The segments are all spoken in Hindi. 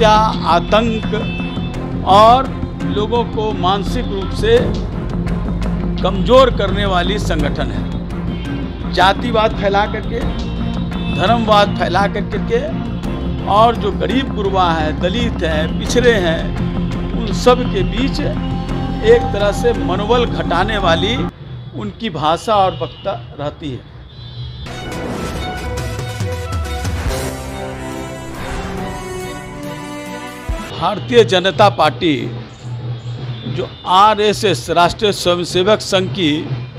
हत्या, आतंक और लोगों को मानसिक रूप से कमज़ोर करने वाली संगठन है। जातिवाद फैला करके, धर्मवाद फैला करके और जो गरीब गुरबा है, दलित हैं, पिछड़े हैं, उन सब के बीच एक तरह से मनोबल घटाने वाली उनकी भाषा और वक्ता रहती है। भारतीय जनता पार्टी जो आरएसएस राष्ट्रीय स्वयंसेवक संघ की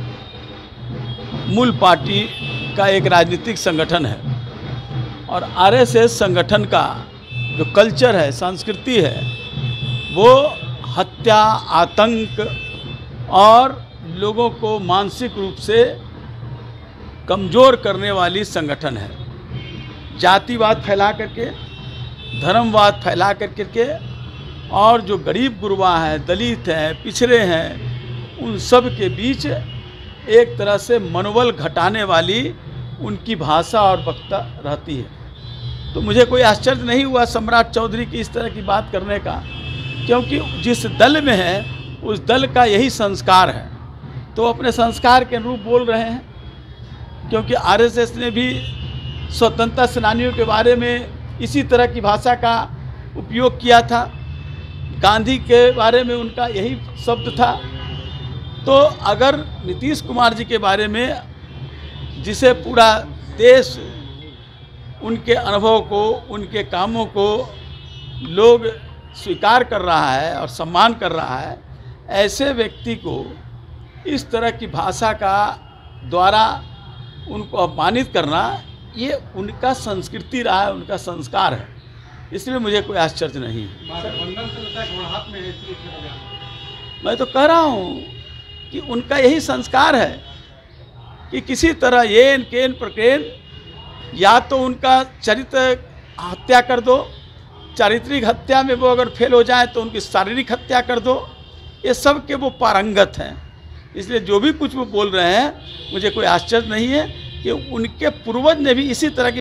मूल पार्टी का एक राजनीतिक संगठन है और आरएसएस संगठन का जो कल्चर है, संस्कृति है, वो हत्या, आतंक और लोगों को मानसिक रूप से कमज़ोर करने वाली संगठन है। जातिवाद फैला करके, धर्मवाद फैला करके और जो गरीब गुरबा है, दलित हैं, पिछड़े हैं, उन सब के बीच एक तरह से मनोबल घटाने वाली उनकी भाषा और वक्ता रहती है। तो मुझे कोई आश्चर्य नहीं हुआ सम्राट चौधरी की इस तरह की बात करने का, क्योंकि जिस दल में है उस दल का यही संस्कार है, तो अपने संस्कार के अनुरूप बोल रहे हैं। क्योंकि आरएसएस ने भी स्वतंत्रता सेनानियों के बारे में इसी तरह की भाषा का उपयोग किया था, गांधी के बारे में उनका यही शब्द था। तो अगर नीतीश कुमार जी के बारे में, जिसे पूरा देश उनके अनुभव को, उनके कामों को लोग स्वीकार कर रहा है और सम्मान कर रहा है, ऐसे व्यक्ति को इस तरह की भाषा का द्वारा उनको अपमानित करना, ये उनका संस्कृति रहा है, उनका संस्कार है। इसलिए मुझे कोई आश्चर्य नहीं है। मैं तो कह रहा हूँ कि उनका यही संस्कार है कि किसी तरह येन केन प्रकेन, या तो उनका चरित्र हत्या कर दो, चारित्रिक हत्या में वो अगर फेल हो जाए तो उनकी शारीरिक हत्या कर दो। ये सब के वो पारंगत हैं। इसलिए जो भी कुछ वो बोल रहे हैं, मुझे कोई आश्चर्य नहीं है कि उनके पूर्वज ने भी इसी तरह की